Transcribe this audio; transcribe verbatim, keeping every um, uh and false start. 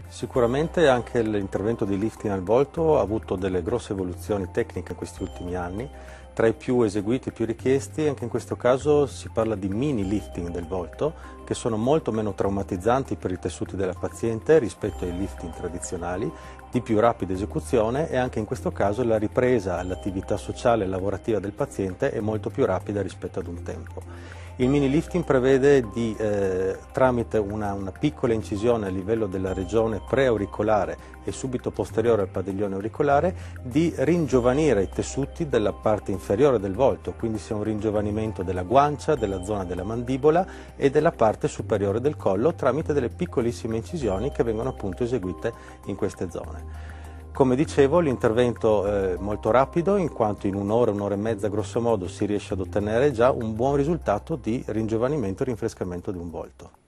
Sicuramente anche l'intervento di lifting al volto ha avuto delle grosse evoluzioni tecniche in questi ultimi anni. Tra i più eseguiti e più richiesti, anche in questo caso si parla di mini lifting del volto, che sono molto meno traumatizzanti per i tessuti della paziente rispetto ai lifting tradizionali, di più rapida esecuzione, e anche in questo caso la ripresa all'attività sociale e lavorativa del paziente è molto più rapida rispetto ad un tempo. Il mini lifting prevede di, eh, tramite una, una piccola incisione a livello della regione preauricolare e subito posteriore al padiglione auricolare, di ringiovanire i tessuti della parte inferiore del volto, quindi sia un ringiovanimento della guancia, della zona della mandibola e della parte superiore del collo tramite delle piccolissime incisioni che vengono appunto eseguite in queste zone. Come dicevo, l'intervento è molto rapido, in quanto in un'ora, un'ora e mezza grosso modo si riesce ad ottenere già un buon risultato di ringiovanimento e rinfrescamento di un volto.